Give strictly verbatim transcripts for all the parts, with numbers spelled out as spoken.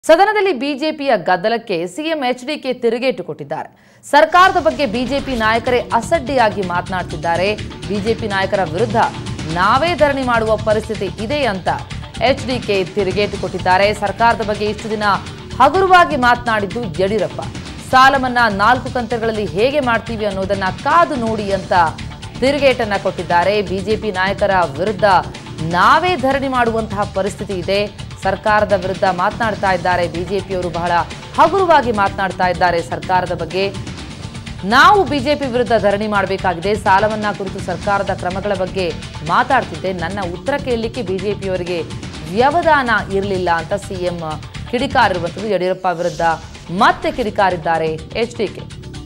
ಸದನದಲ್ಲಿ ಬಿಜೆಪಿಯ ಗದ್ದಲಕ್ಕೆ CM HDK ತಿರುಗೇಟು ಕೊಟ್ಟಿದ್ದಾರೆ. ಸರ್ಕಾರದ ಬಗ್ಗೆ ಬಿಜೆಪಿ ನಾಯಕರೇ ಅಸಡ್ಡೆಯಾಗಿ ಮಾತನಾಡುತ್ತಿದ್ದಾರೆ. ಬಿಜೆಪಿ ನಾಯಕರ ವಿರುದ್ಧ ನಾವೇ ಧರಣಿ ಮಾಡುವ ಪರಿಸ್ಥಿತಿ ಇದೆ ಅಂತ ಎಚ್ಡಿಕೆ ತಿರುಗೇಟು ಕೊಟ್ಟಿದ್ದಾರೆ. ಸರ್ಕಾರದ ಬಗ್ಗೆ ಇಷ್ಟು ದಿನ ಹಗುರವಾಗಿ ಮಾತನಾಡಿದ್ದು ಯಡಿಯೂರಪ್ಪ. ಸಾಲ ಮನ್ನಾ ನಾಲ್ಕು ಕಂತುಗಳಲ್ಲಿ ಹೇಗೆ ಮಾಡ್ತೀವಿ ಅನ್ನೋದನ್ನ ಕಾದು ನೋಡಿ ಅಂತ ತಿರುಗೇಟನ್ನ ಕೊಟ್ಟಿದ್ದಾರೆ. ಬಿಜೆಪಿ ನಾಯಕರ ವಿರುದ್ಧ ನಾವೇ ಧರಣಿ ಮಾಡುವಂತಹ ಪರಿಸ್ಥಿತಿ ಇದೆ. ಸರ್ಕಾರದ ವಿರುದ್ಧ ಮಾತನಾಡ್ತಾ ಇದ್ದಾರೆ. ಬಿಜೆಪಿಯವರು ಬಹಳ ಹಗುರವಾಗಿ ಮಾತನಾಡ್ತಾ ಇದ್ದಾರೆ. ಸರ್ಕಾರದ ಬಗ್ಗೆ ನಾವು ಬಿಜೆಪಿ ವಿರುದ್ಧ ಧರಣಿ ಮಾಡಬೇಕಾಗಿದೆ. ಸಾಲ ಮನ್ನಾ ಕುರಿತು ಸರ್ಕಾರದ ಕ್ರಮಗಳ ಬಗ್ಗೆ ಮಾತಾಡ್ತಿದ್ದೆ. ನನ್ನ ಉತ್ತರ ಕೇಳಲಿಕ್ಕೆ ಬಿಜೆಪಿಯವರಿಗೆ ವ್ಯವಧಾನ ಇರಲಿಲ್ಲ ಅಂತ ಸಿಎಂ ಕಿಡಿಕಾರಿರುವಂಥದ್ದು. ಯಡಿಯೂರಪ್ಪ ವಿರುದ್ಧ ಮತ್ತೆ ಕಿಡಿಕಾರಿದ್ದಾರೆ ಎಚ್ಡಿಕೆ.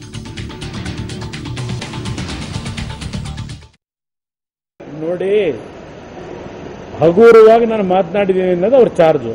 ನೋಡಿ, ಹಗುರವಾಗಿ ನಾನು ಮಾತನಾಡಿದ್ದೀನಿ ಅನ್ನೋದು ಅವ್ರ ಚಾರ್ಜು.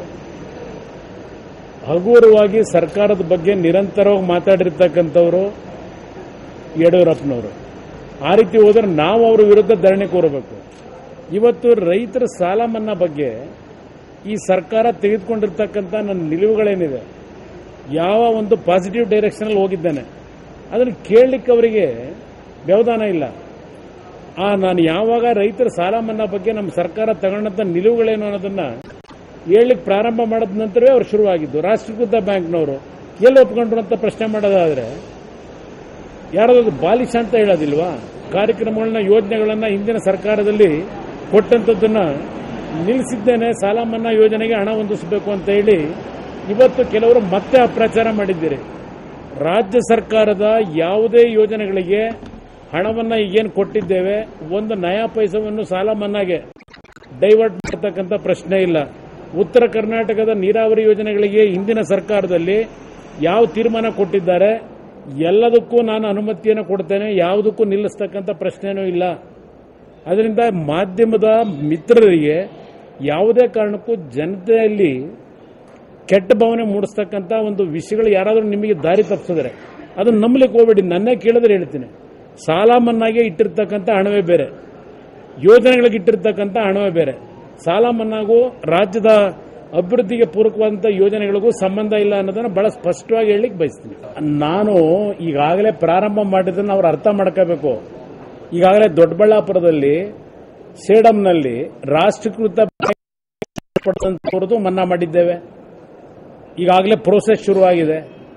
ಹಗುರವಾಗಿ ಸರ್ಕಾರದ ಬಗ್ಗೆ ನಿರಂತರವಾಗಿ ಮಾತಾಡಿರ್ತಕ್ಕಂಥವ್ರು ಯಡಿಯೂರಪ್ಪನವರು. ಆ ರೀತಿ ಹೋದ್ರೆ ನಾವು ಅವ್ರ ವಿರುದ್ಧ ಧರಣಿ ಕೋರಬೇಕು. ಇವತ್ತು ರೈತರ ಸಾಲ ಮನ್ನಾ ಬಗ್ಗೆ ಈ ಸರ್ಕಾರ ತೆಗೆದುಕೊಂಡಿರ್ತಕ್ಕಂಥ ನನ್ನ ನಿಲುವುಗಳೇನಿದೆ, ಯಾವ ಒಂದು ಪಾಸಿಟಿವ್ ಡೈರೆಕ್ಷನಲ್ಲಿ ಹೋಗಿದ್ದೇನೆ ಅದನ್ನು ಕೇಳಲಿಕ್ಕೆ ಅವರಿಗೆ ವ್ಯವಧಾನ ಇಲ್ಲ. ಆ ನಾನು ಯಾವಾಗ ರೈತರ ಸಾಲ ಮನ್ನಾ ಬಗ್ಗೆ ನಮ್ಮ ಸರ್ಕಾರ ತಗೊಂಡಂತ ನಿಲುವುಗಳೇನು ಅನ್ನೋದನ್ನ ಹೇಳಲಿಕ್ಕೆ ಪ್ರಾರಂಭ ಮಾಡಿದ ನಂತರವೇ ಅವ್ರು ಶುರುವಾಗಿದ್ದು. ರಾಷ್ಟ್ರೀಕೃತ ಬ್ಯಾಂಕ್ನವರು ಎಲ್ಲಿ ಒಪ್ಕೊಂಡ್ರು ಅಂತ ಪ್ರಶ್ನೆ ಮಾಡೋದಾದ್ರೆ ಯಾರಾದ್ರೂ ಬಾಲಿಶ ಅಂತ ಹೇಳೋದಿಲ್ವಾ? ಕಾರ್ಯಕ್ರಮಗಳನ್ನ ಯೋಜನೆಗಳನ್ನ ಹಿಂದಿನ ಸರ್ಕಾರದಲ್ಲಿ ಕೊಟ್ಟಂತದ್ದನ್ನ ನಿಲ್ಲಿಸಿದ್ದೇನೆ, ಸಾಲ ಮನ್ನಾ ಯೋಜನೆಗೆ ಹಣ ಹೊಂದಿಸಬೇಕು ಅಂತ ಹೇಳಿ ಇವತ್ತು ಕೆಲವರು ಮತ್ತೆ ಅಪ್ರಚಾರ ಮಾಡಿದ್ದೀರಿ. ರಾಜ್ಯ ಸರ್ಕಾರದ ಯಾವುದೇ ಯೋಜನೆಗಳಿಗೆ ಹಣವನ್ನ ಈಗೇನು ಕೊಟ್ಟಿದ್ದೇವೆ, ಒಂದು ನಯಾ ಪೈಸವನ್ನು ಸಾಲ ಮನ್ನಾಗೆ ಡೈವರ್ಟ್ ಮಾಡತಕ್ಕಂಥ ಪ್ರಶ್ನೆ ಇಲ್ಲ. ಉತ್ತರ ಕರ್ನಾಟಕದ ನೀರಾವರಿ ಯೋಜನೆಗಳಿಗೆ ಹಿಂದಿನ ಸರ್ಕಾರದಲ್ಲಿ ಯಾವ ತೀರ್ಮಾನ ಕೊಟ್ಟಿದ್ದಾರೆ ಎಲ್ಲದಕ್ಕೂ ನಾನು ಅನುಮತಿಯನ್ನು ಕೊಡ್ತೇನೆ, ಯಾವುದಕ್ಕೂ ನಿಲ್ಲಿಸ್ತಕ್ಕಂಥ ಪ್ರಶ್ನೆನೂ ಇಲ್ಲ. ಅದರಿಂದ ಮಾಧ್ಯಮದ ಮಿತ್ರರಿಗೆ ಯಾವುದೇ ಕಾರಣಕ್ಕೂ ಜನತೆಯಲ್ಲಿ ಕೆಟ್ಟ ಭಾವನೆ ಮೂಡಿಸ್ತಕ್ಕಂಥ ಒಂದು ವಿಷಯಗಳು ಯಾರಾದರೂ ನಿಮಗೆ ದಾರಿ ತಪ್ಪಿಸಿದ್ರೆ ಅದನ್ನು ನಂಬಲಿಕ್ಕೆ ಹೋಗಬೇಡಿ. ನನ್ನೇ ಕೇಳಿದ್ರೆ ಹೇಳ್ತೀನಿ, ಸಾಲ ಮನ್ನಾಗೆ ಇಟ್ಟಿರ್ತಕ್ಕಂಥ ಹಣವೇ ಬೇರೆ, ಯೋಜನೆಗಳಿಗೆ ಇಟ್ಟಿರ್ತಕ್ಕಂಥ ಹಣವೇ ಬೇರೆ. ಸಾಲ ಮನ್ನಾಗೂ ರಾಜ್ಯದ ಅಭಿವೃದ್ಧಿಗೆ ಪೂರಕವಾದಂಥ ಯೋಜನೆಗಳಿಗೂ ಸಂಬಂಧ ಇಲ್ಲ ಅನ್ನೋದನ್ನ ಬಹಳ ಸ್ಪಷ್ಟವಾಗಿ ಹೇಳಲಿಕ್ಕೆ ಬಯಸ್ತೀನಿ. ನಾನು ಈಗಾಗಲೇ ಪ್ರಾರಂಭ ಮಾಡಿದ್ದನ್ನು ಅವ್ರು ಅರ್ಥ ಮಾಡ್ಕೋಬೇಕು. ಈಗಾಗಲೇ ದೊಡ್ಡಬಳ್ಳಾಪುರದಲ್ಲಿ ಸೇಡಂನಲ್ಲಿ ರಾಷ್ಟ್ರೀಕೃತ ಮನ್ನಾ ಮಾಡಿದ್ದೇವೆ. ಈಗಾಗಲೇ ಪ್ರೋಸೆಸ್ ಶುರುವಾಗಿದೆ.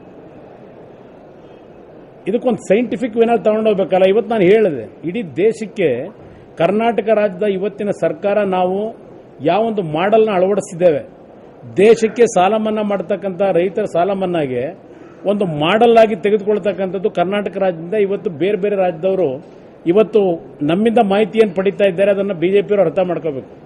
ಇದಕ್ಕೊಂದು ಸೈಂಟಿಫಿಕ್ ವೇನಲ್ಲಿ ತಗೊಂಡೋಗ್ಬೇಕಲ್ಲ. ಇವತ್ತು ನಾನು ಹೇಳಿದೆ, ಇಡೀ ದೇಶಕ್ಕೆ ಕರ್ನಾಟಕ ರಾಜ್ಯದ ಇವತ್ತಿನ ಸರ್ಕಾರ ನಾವು ಯಾವೊಂದು ಮಾಡೆಲ್ನ ಅಳವಡಿಸಿದ್ದೇವೆ. ದೇಶಕ್ಕೆ ಸಾಲ ಮನ್ನಾ ಮಾಡತಕ್ಕಂಥ ರೈತರ ಸಾಲ ಮನ್ನಾಗೆ ಒಂದು ಮಾಡೆಲ್ ಆಗಿ ತೆಗೆದುಕೊಳ್ತಕ್ಕಂಥದ್ದು ಕರ್ನಾಟಕ ರಾಜ್ಯದಿಂದ. ಇವತ್ತು ಬೇರೆ ಬೇರೆ ರಾಜ್ಯದವರು ಇವತ್ತು ನಮ್ಮಿಂದ ಮಾಹಿತಿಯನ್ನು ಪಡಿತಾ ಇದ್ದಾರೆ. ಅದನ್ನು ಬಿಜೆಪಿಯವರು ಅರ್ಥ ಮಾಡ್ಕೋಬೇಕು.